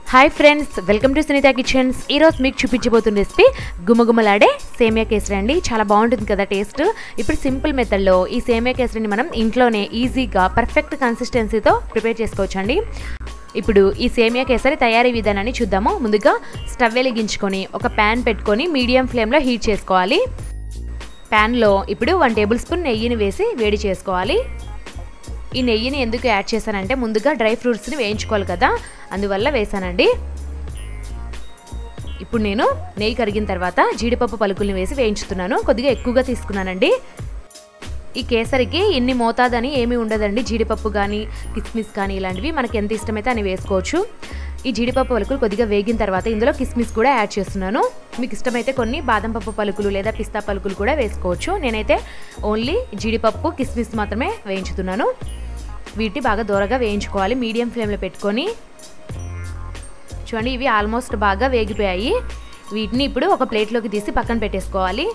Hi friends, welcome to Sunitha kitchens. ఈరోజు మీకు చూపించబోతున్న recipe గుమగుమలాడే సేమియా కేసరి అండి. చాలా బాగుంటుంది కదా టేస్ట్. ఇప్పుడు సింపుల్ మెథడ్లో ఈ సేమియా కేసరిని మనం ఇంట్లోనే ఈజీగా పర్ఫెక్ట్ కన్సిస్టెన్సీతో ప్రిపేర్ చేసుకోవచ్చు అండి. ఇప్పుడు ఈ సేమియా కేసరి తయారీ విధానాన్ని చూద్దాము. ముందుగా స్టవ్ వెలిగించుకొని ఒక ప్యాన్ పెట్టుకొని మీడియం ఫ్లేమ్లో హీట్ చేసుకోవాలి. ప్యాన్లో ఇప్పుడు 1 టేబుల్ స్పూన్ నెయ్యిని వేసి వేడి చేసుకోవాలి. ఈ నెయ్యిని ఎందుకు యాడ్ చేశానంటే ముందుగా డ్రై ఫ్రూట్స్ని వేయించుకోవాలి కదా, అందువల్ల వేసానండి. ఇప్పుడు నేను నెయ్యి కరిగిన తర్వాత జీడిపప్పు పలుకుల్ని వేసి వేయించుతున్నాను. కొద్దిగా ఎక్కువగా తీసుకున్నానండి. ఈ కేసరికి ఇన్ని మోతాదని ఏమీ ఉండదండి. జీడిపప్పు కానీ కిస్మిస్ కానీ ఇలాంటివి మనకి ఎంత ఇష్టమైతే అని వేసుకోవచ్చు. ఈ జీడిపప్పు పలుకులు కొద్దిగా వేగిన తర్వాత ఇందులో కిస్మిస్ కూడా యాడ్ చేస్తున్నాను. మీకు ఇష్టమైతే కొన్ని బాదం పప్పు పలుకులు లేదా పిస్తా పలుకులు కూడా వేసుకోవచ్చు. నేనైతే ఓన్లీ జీడిపప్పు కిస్మిస్ మాత్రమే వేయించుతున్నాను. వీటిని బాగా దూరగా వేయించుకోవాలి మీడియం ఫ్లేమ్లో పెట్టుకొని. చూడండి, ఇవి ఆల్మోస్ట్ బాగా వేగిపోయాయి. వీటిని ఇప్పుడు ఒక ప్లేట్లోకి తీసి పక్కన పెట్టేసుకోవాలి.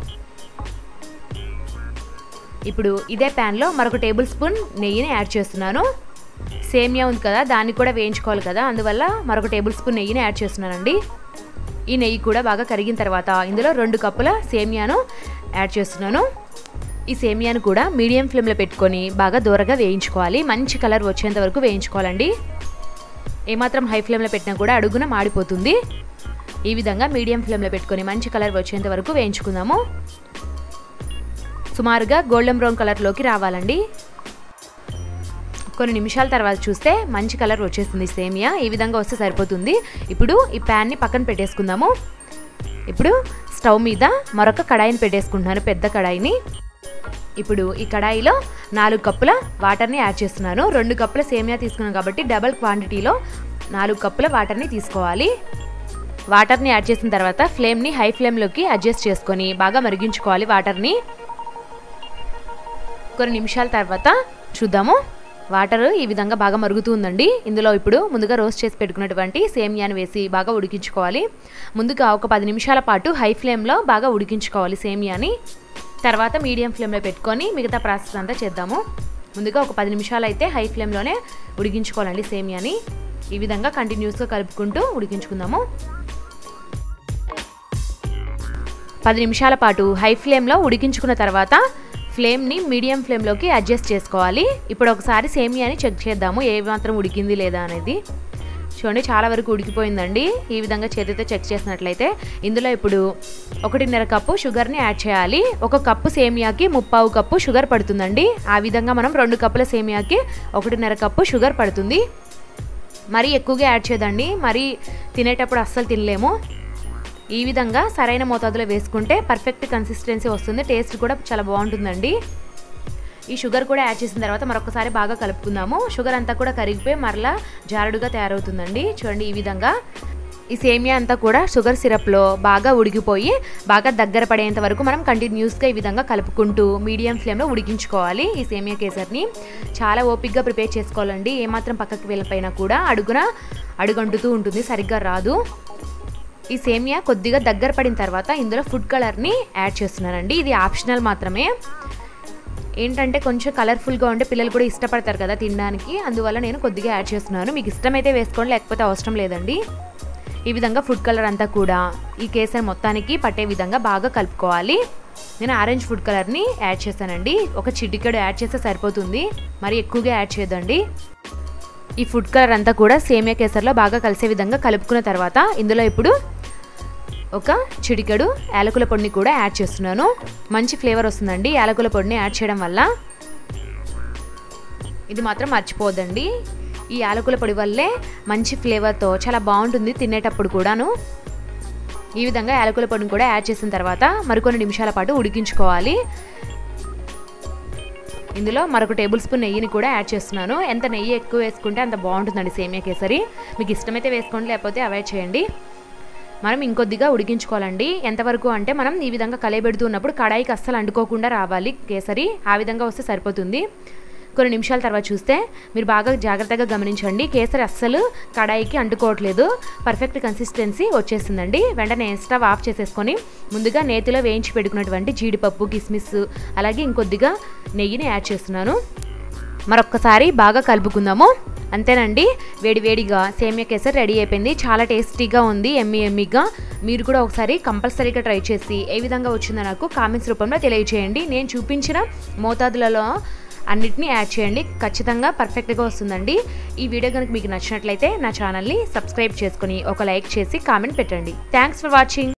ఇప్పుడు ఇదే ప్యాన్లో మరొక టేబుల్ స్పూన్ నెయ్యిని యాడ్ చేస్తున్నాను. సేమియా ఉంది కదా, దాన్ని కూడా వేయించుకోవాలి కదా, అందువల్ల మరొక టేబుల్ స్పూన్ నెయ్యిని యాడ్ చేస్తున్నానండి. ఈ నెయ్యి కూడా బాగా కరిగిన తర్వాత ఇందులో 2 కప్పుల సేమియాను యాడ్ చేస్తున్నాను. ఈ సేమియాను కూడా మీడియం ఫ్లేమ్లో పెట్టుకొని బాగా దూరగా వేయించుకోవాలి. మంచి కలర్ వచ్చేంత వరకు వేయించుకోవాలండి. ఏమాత్రం హై ఫ్లేమ్లో పెట్టినా కూడా అడుగున మాడిపోతుంది. ఈ విధంగా మీడియం ఫ్లేమ్లో పెట్టుకొని మంచి కలర్ వచ్చేంత వరకు వేయించుకుందాము. సుమారుగా గోల్డెన్ బ్రౌన్ కలర్లోకి రావాలండి. కొన్ని నిమిషాల తర్వాత చూస్తే మంచి కలర్ వచ్చేస్తుంది సేమియా. ఈ విధంగా వస్తే సరిపోతుంది. ఇప్పుడు ఈ ప్యాన్ని పక్కన పెట్టేసుకుందాము. ఇప్పుడు స్టవ్ మీద మరొక కడాయిని పెట్టేసుకుంటున్నాను, పెద్ద కడాయిని. ఇప్పుడు ఈ కడాయిలో 4 కప్పుల వాటర్ని యాడ్ చేస్తున్నాను. 2 కప్పుల సేమియా తీసుకున్నాను కాబట్టి డబల్ క్వాంటిటీలో 4 కప్పుల వాటర్ని తీసుకోవాలి. వాటర్ని యాడ్ చేసిన తర్వాత ఫ్లేమ్ని హై ఫ్లేమ్లోకి అడ్జస్ట్ చేసుకొని బాగా మరిగించుకోవాలి వాటర్ని. కొన్ని నిమిషాల తర్వాత చూద్దాము. వాటర్ ఈ విధంగా బాగా మరుగుతుందండి. ఇందులో ఇప్పుడు ముందుగా రోస్ట్ చేసి పెట్టుకున్నటువంటి సేమియాని వేసి బాగా ఉడికించుకోవాలి. ముందుగా ఒక 10 నిమిషాల పాటు హై ఫ్లేమ్లో బాగా ఉడికించుకోవాలి సేమియాని. తర్వాత మీడియం ఫ్లేమ్లో పెట్టుకొని మిగతా ప్రాసెస్ అంతా చేద్దాము. ముందుగా ఒక 10 నిమిషాలు అయితే హై ఫ్లేమ్లోనే ఉడికించుకోవాలండి సేమియాని. ఈ విధంగా కంటిన్యూస్గా కలుపుకుంటూ ఉడికించుకుందాము. 10 నిమిషాల పాటు హై ఫ్లేమ్లో ఉడికించుకున్న తర్వాత ఫ్లేమ్ని మీడియం ఫ్లేమ్లోకి అడ్జస్ట్ చేసుకోవాలి. ఇప్పుడు ఒకసారి సేమియాని చెక్ చేద్దాము ఏ మాత్రం ఉడికింది లేదా అనేది. చూడండి, చాలా వరకు ఉడికిపోయిందండి. ఈ విధంగా చేతితో చెక్ చేసినట్లయితే ఇందులో ఇప్పుడు 1.5 కప్పు షుగర్ని యాడ్ చేయాలి. 1 కప్పు సేమియాకి 3/4 కప్పు షుగర్ పడుతుందండి. ఆ విధంగా మనం 2 కప్పుల సేమియాకి 1.5 కప్పు షుగర్ పడుతుంది. మరీ ఎక్కువగా యాడ్ చేయదండి, మరీ తినేటప్పుడు అస్సలు తినలేము. ఈ విధంగా సరైన మోతాదులో వేసుకుంటే పర్ఫెక్ట్ కన్సిస్టెన్సీ వస్తుంది. టేస్ట్ కూడా చాలా బాగుంటుందండి. ఈ షుగర్ కూడా యాడ్ చేసిన తర్వాత మరొకసారి బాగా కలుపుకుందాము. షుగర్ అంతా కూడా కరిగిపోయి మరలా జారుడుగా తయారవుతుందండి. చూడండి, ఈ విధంగా ఈ సేమియా అంతా కూడా షుగర్ సిరప్లో బాగా ఉడికిపోయి బాగా దగ్గర పడేంత వరకు మనం కంటిన్యూస్గా ఈ విధంగా కలుపుకుంటూ మీడియం ఫ్లేమ్లో ఉడికించుకోవాలి. ఈ సేమియా కేసరిని చాలా ఓపిక్గా ప్రిపేర్ చేసుకోవాలండి. ఏమాత్రం పక్కకి వెళ్ళిపోయినా కూడా అడుగంటుతూ ఉంటుంది, సరిగ్గా రాదు. ఈ సేమియా కొద్దిగా దగ్గర పడిన తర్వాత ఇందులో ఫుడ్ కలర్ని యాడ్ చేస్తున్నానండి. ఇది ఆప్షనల్ మాత్రమే. ఏంటంటే కొంచెం కలర్ఫుల్గా ఉంటే పిల్లలు కూడా ఇష్టపడతారు కదా తినడానికి, అందువల్ల నేను కొద్దిగా యాడ్ చేస్తున్నాను. మీకు ఇష్టమైతే వేసుకోండి, లేకపోతే అవసరం లేదండి. ఈ విధంగా ఫుడ్ కలర్ అంతా కూడా ఈ కేసరి మొత్తానికి పట్టే విధంగా బాగా కలుపుకోవాలి. నేను ఆరెంజ్ ఫుడ్ కలర్ని యాడ్ చేశానండి. ఒక చిటికెడు యాడ్ చేస్తే సరిపోతుంది, మరి ఎక్కువగా యాడ్ చేయదండి. ఈ ఫుడ్ కలర్ అంతా కూడా సేమియా కేసరిలో బాగా కలిసే విధంగా కలుపుకున్న తర్వాత ఇందులో ఇప్పుడు ఒక చిటికెడు యాలకుల పొడిని కూడా యాడ్ చేస్తున్నాను. మంచి ఫ్లేవర్ వస్తుందండి యాలకుల పొడిని యాడ్ చేయడం వల్ల. ఇది మాత్రం మర్చిపోద్దండి. ఈ యాలకుల పొడి వల్లే మంచి ఫ్లేవర్తో చాలా బాగుంటుంది తినేటప్పుడు కూడాను. ఈ విధంగా యాలకుల పొడిని కూడా యాడ్ చేసిన తర్వాత మరికొన్ని నిమిషాల పాటు ఉడికించుకోవాలి. ఇందులో మరొక టేబుల్ స్పూన్ నెయ్యిని కూడా యాడ్ చేస్తున్నాను. ఎంత నెయ్యి ఎక్కువ వేసుకుంటే అంత బాగుంటుందండి సేమియా కేసరి. మీకు ఇష్టమైతే వేసుకోండి, లేకపోతే అవాయిడ్ చేయండి. మనం ఇంకొద్దిగా ఉడికించుకోవాలండి. ఎంతవరకు అంటే మనం ఈ విధంగా కలయబెడుతూ ఉన్నప్పుడు కడాయికి అస్సలు అంటుకోకుండా రావాలి కేసరి. ఆ విధంగా వస్తే సరిపోతుంది. కొన్ని నిమిషాల తర్వాత చూస్తే మీరు బాగా జాగ్రత్తగా గమనించండి, కేసరి అస్సలు కడాయికి అంటుకోవట్లేదు. పర్ఫెక్ట్ కన్సిస్టెన్సీ వచ్చేసిందండి. వెంటనే స్టవ్ ఆఫ్ చేసేసుకొని ముందుగా నేతిలో వేయించి పెట్టుకున్నటువంటి జీడిపప్పు కిస్మిస్ అలాగే ఇంకొద్దిగా నెయ్యిని యాడ్ చేస్తున్నాను. మరొక్కసారి బాగా కలుపుకుందాము. అంతేనండి, వేడివేడిగా సేమియా కేసర్ రెడీ అయిపోయింది. చాలా టేస్టీగా ఉంది, ఎమ్మీగా. మీరు కూడా ఒకసారి కంపల్సరీగా ట్రై చేసి ఏ విధంగా వచ్చిందో నాకు కామెంట్స్ రూపంలో తెలియజేయండి. నేను చూపించిన మోతాదులలో అన్నిటినీ యాడ్ చేయండి, ఖచ్చితంగా పర్ఫెక్ట్గా వస్తుందండి. ఈ వీడియో కనుక మీకు నచ్చినట్లయితే నా ఛానల్ని సబ్స్క్రైబ్ చేసుకుని ఒక లైక్ చేసి కామెంట్ పెట్టండి. Thanks for watching.